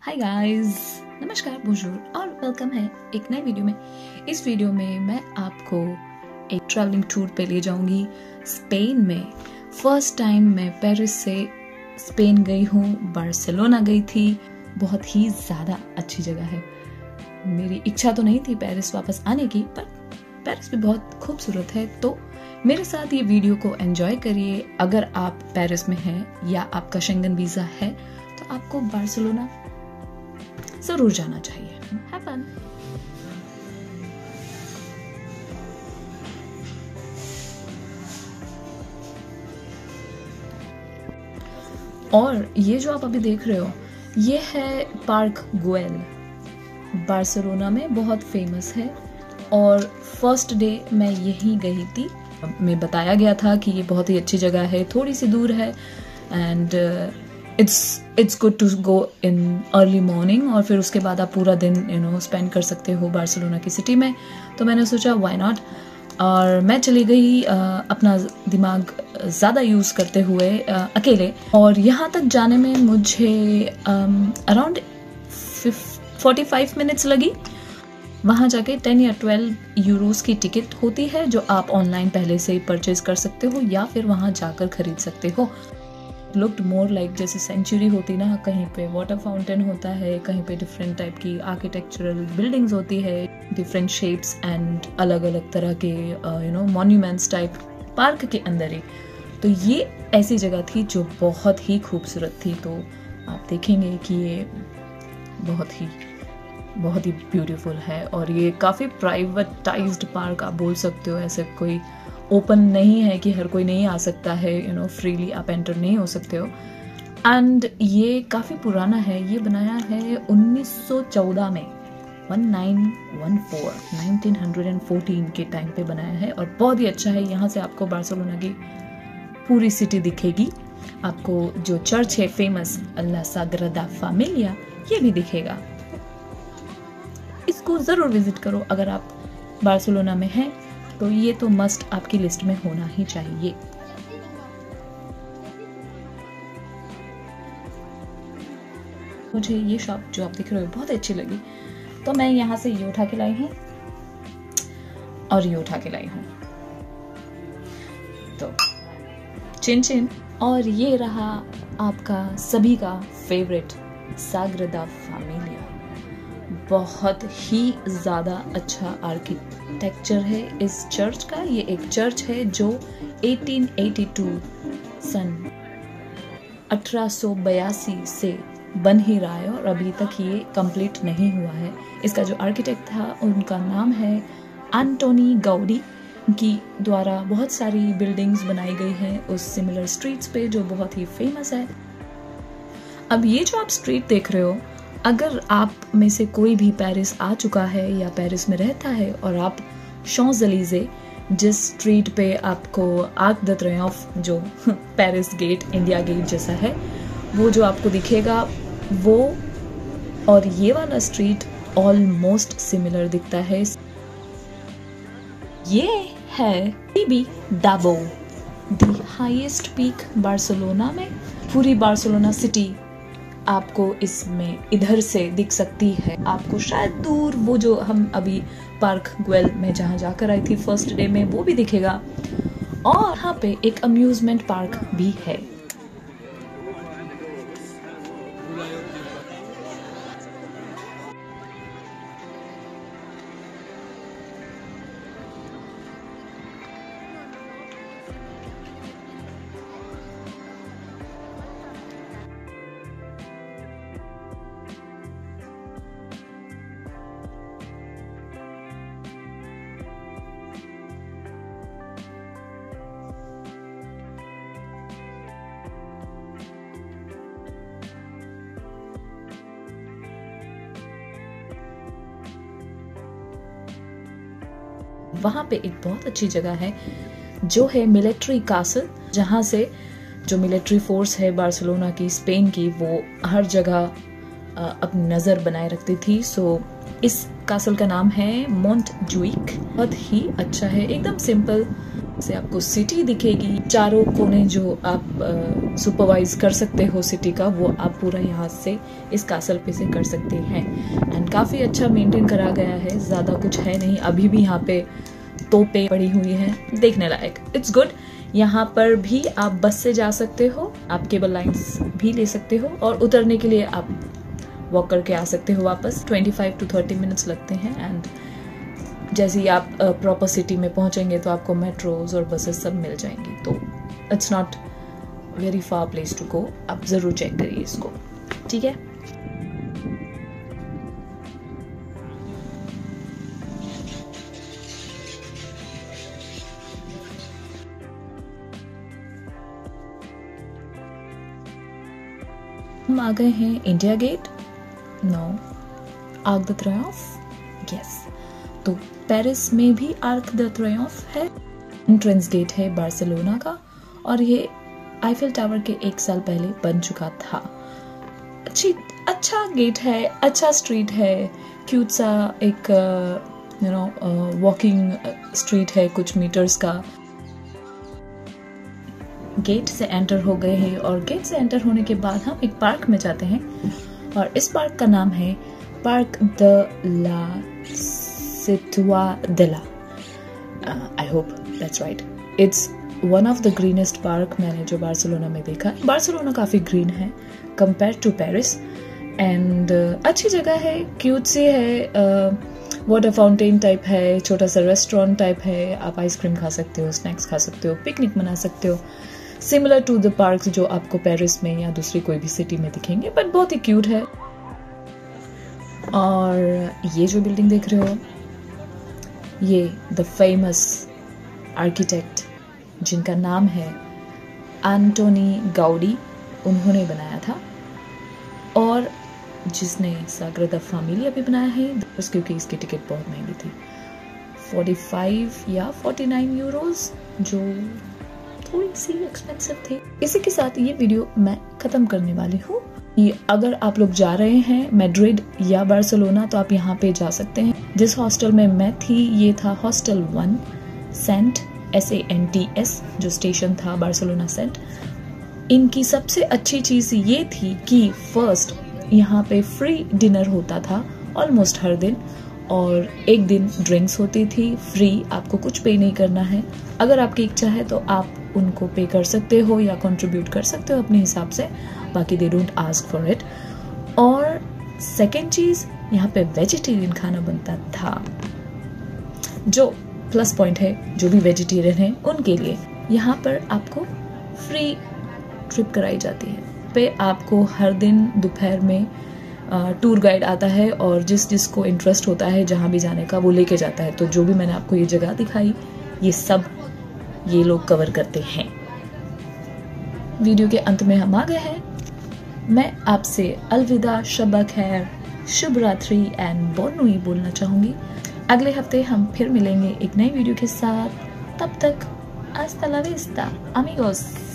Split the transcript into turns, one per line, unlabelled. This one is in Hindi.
हाय गाइस, नमस्कार, बोंजूर और वेलकम है एक नए वीडियो में। इस वीडियो में मैं आपको एक ट्रैवलिंग टूर पे ले जाऊंगी स्पेन में। फर्स्ट टाइम मैं पेरिस से स्पेन गई हूँ, बार्सिलोना गई थी। बहुत ही ज़्यादा अच्छी जगह है। मेरी इच्छा तो नहीं थी पेरिस वापस आने की, पर पेरिस भी बहुत खूबसूरत है। तो मेरे साथ ये वीडियो को एंजॉय करिए। अगर आप पेरिस में हैं या आपका शेंगन वीज़ा है तो आपको बार्सिलोना जरूर जाना चाहिए। Have fun. और ये जो आप अभी देख रहे हो, ये है पार्क गुएल। बार्सिलोना में बहुत फेमस है और फर्स्ट डे मैं यहीं गई थी। मैं बताया गया था कि ये बहुत ही अच्छी जगह है, थोड़ी सी दूर है and it's good to go in early morning. और फिर उसके बाद आप पूरा दिन स्पेंड कर सकते हो बार्सिलोना की सिटी में। तो मैंने सोचा व्हाई नॉट, और मैं चली गई अपना दिमाग ज़्यादा यूज़ करते हुए अकेले। और यहाँ तक जाने में मुझे अराउंड 45 मिनट्स लगी। वहाँ जाके 10 या 12 यूरोस की टिकट होती है, जो आप ऑनलाइन पहले से ही परचेज कर सकते हो या फिर वहाँ जाकर खरीद सकते हो। लुक्ड मोर लाइक जैसे सेंचुरी होती ना, कहीं पे वाटर फाउंटेन होता है, कहीं पे डिफरेंट टाइप की आर्किटेक्चरल बिल्डिंग्स होती है, डिफरेंट शेप्स एंड अलग अलग तरह के मॉन्यूमेंट्स टाइप पार्क के अंदर ही। तो ये ऐसी जगह थी जो बहुत ही खूबसूरत थी। तो आप देखेंगे कि ये बहुत ही ब्यूटीफुल है। और ये काफ़ी प्राइवेटाइज्ड पार्क आप बोल सकते हो। ऐसे कोई ओपन नहीं है कि हर कोई नहीं आ सकता है, फ्रीली आप एंटर नहीं हो सकते हो। एंड ये काफ़ी पुराना है। ये बनाया है 1914 में, 1914 के टाइम पे बनाया है और बहुत ही अच्छा है। यहाँ से आपको बार्सिलोना की पूरी सिटी दिखेगी। आपको जो चर्च है फेमस ला साग्रादा फैमिलिया, ये भी दिखेगा। इसको ज़रूर विजिट करो अगर आप बार्सिलोना में हैं, तो ये तो मस्ट आपकी लिस्ट में होना ही चाहिए। मुझे ये शॉप जो आप देख रहे हो बहुत अच्छी लगी, तो मैं यहाँ से ये उठा के लाई हूँ और ये उठा के लाई हूँ। तो चिन चिन। और ये रहा आपका सभी का फेवरेट साग्रादा फैमिलिया। बहुत ही ज़्यादा अच्छा आर्किटेक्चर है इस चर्च का। ये एक चर्च है जो 1882 सन 1882 से बन ही रहा है और अभी तक ये कंप्लीट नहीं हुआ है। इसका जो आर्किटेक्ट था उनका नाम है एंटोनी गाउडी। उनकी द्वारा बहुत सारी बिल्डिंग्स बनाई गई हैं उस सिमिलर स्ट्रीट्स पे, जो बहुत ही फेमस है। अब ये जो आप स्ट्रीट देख रहे हो, अगर आप में से कोई भी पेरिस आ चुका है या पेरिस में रहता है और आप शॉन्ज़-एलीज़े, जिस स्ट्रीट पे आपको आर्क द ट्रियोम्फ, जो पेरिस गेट, इंडिया गेट जैसा है, वो जो आपको दिखेगा, वो और ये वाला स्ट्रीट ऑलमोस्ट सिमिलर दिखता है। ये है Tibidabo, the highest peak Barcelona में। पूरी बार्सिलोना सिटी आपको इसमें इधर से दिख सकती है। आपको शायद दूर वो जो हम अभी पार्क गुएल में जहाँ जाकर आई थी फर्स्ट डे में, वो भी दिखेगा। और यहाँ पे एक अम्यूजमेंट पार्क भी है। वहाँ पे एक बहुत अच्छी जगह है जो है मिलिट्री कासल, जहाँ से जो मिलिट्री फोर्स है बार्सिलोना की, स्पेन की, वो हर जगह अपनी नज़र बनाए रखती थी। सो इस कासल का नाम है मोंटजुइक। बहुत ही अच्छा है, एकदम सिंपल से आपको सिटी दिखेगी, चारों कोने जो आप सुपरवाइज कर सकते हो सिटी का, वो आप पूरा यहाँ से इस कासल पे से कर सकते हैं। एंड काफ़ी अच्छा मेंटेन करा गया है, ज़्यादा कुछ है नहीं, अभी भी यहाँ पे तोपें पड़ी हुई हैं देखने लायक। It's good. यहाँ पर भी आप बस से जा सकते हो, आप केबल लाइंस भी ले सकते हो, और उतरने के लिए आप वॉक करके आ सकते हो वापस। 25 to 30 मिनट्स लगते हैं। एंड जैसे ही आप प्रॉपर सिटी में पहुंचेंगे तो आपको मेट्रोज और बसेस सब मिल जाएंगी, तो it's not very far place to go. आप ज़रूर चेक करिए इसको, ठीक है। हम आ गए हैं India Gate. No, Arc de Triomphe, yes. तो पेरिस में भी आर्क द ट्रायम्फ है। एंट्रेंस गेट है बार्सिलोना का, और ये आईफिल टावर के 1 साल पहले बन चुका था। अच्छा गेट है, अच्छा स्ट्रीट है, क्यूट सा एक वॉकिंग स्ट्रीट है कुछ मीटर्स का। गेट से एंटर हो गए हैं, और गेट से एंटर होने के बाद हम एक पार्क में जाते हैं, और इस पार्क का नाम है park de la Ciutadella. I hope that's right. It's one of the greenest park मैंने जो बार्सिलोना में देखा है। बार्सिलोना काफ़ी ग्रीन है कंपेयर टू पेरिस, एंड अच्छी जगह है, क्यूट सी है, वाटर फाउंटेन टाइप है, छोटा सा रेस्टोरेंट टाइप है, आप आइसक्रीम खा सकते हो, स्नैक्स खा सकते हो, पिकनिक मना सकते हो, सिमिलर टू द पार्क जो आपको पेरिस में या दूसरी कोई भी सिटी में दिखेंगे, बट बहुत ही क्यूट है। और ये जो बिल्डिंग देख रहे हो, ये द फेमस आर्किटेक्ट जिनका नाम है एंटोनी गौडी, उन्होंने बनाया था, और जिसने साग्रादा फैमिलिया भी बनाया है, बस क्योंकि इसकी टिकट बहुत महंगी थी, 45 या 49 यूरोज, जो थोड़ी सी एक्सपेंसिव थी। इसी के साथ ये वीडियो मैं खत्म करने वाली हूँ। अगर आप लोग जा रहे हैं मैड्रिड या बार्सिलोना तो आप यहाँ पे जा सकते हैं। जिस हॉस्टल में मैं थी ये था हॉस्टल 1 सेंट SANTS, जो स्टेशन था बार्सिलोना सेंट। इनकी सबसे अच्छी चीज ये थी कि फर्स्ट यहाँ पे फ्री डिनर होता था ऑलमोस्ट हर दिन, और एक दिन ड्रिंक्स होती थी फ्री, आपको कुछ पे नहीं करना है। अगर आपकी इच्छा है तो आप उनको पे कर सकते हो या कंट्रीब्यूट कर सकते हो अपने हिसाब से, बाकी they don't ask for it. और सेकेंड चीज, यहाँ पे वेजिटेरियन खाना बनता था, जो प्लस पॉइंट है जो भी वेजिटेरियन है उनके लिए। यहाँ पर आपको फ्री ट्रिप कराई जाती है पे, आपको हर दिन दोपहर में टूर गाइड आता है, और जिसको इंटरेस्ट होता है जहाँ भी जाने का वो लेके जाता है। तो जो भी मैंने आपको ये जगह दिखाई, ये सब ये लोग कवर करते हैं। वीडियो के अंत में हम आ गए हैं। मैं आपसे अलविदा, शब खैर, शुभ रात्रि एंड बोनोई बोलना चाहूंगी। अगले हफ्ते हम फिर मिलेंगे एक नई वीडियो के साथ। तब तक hasta la vista, amigos।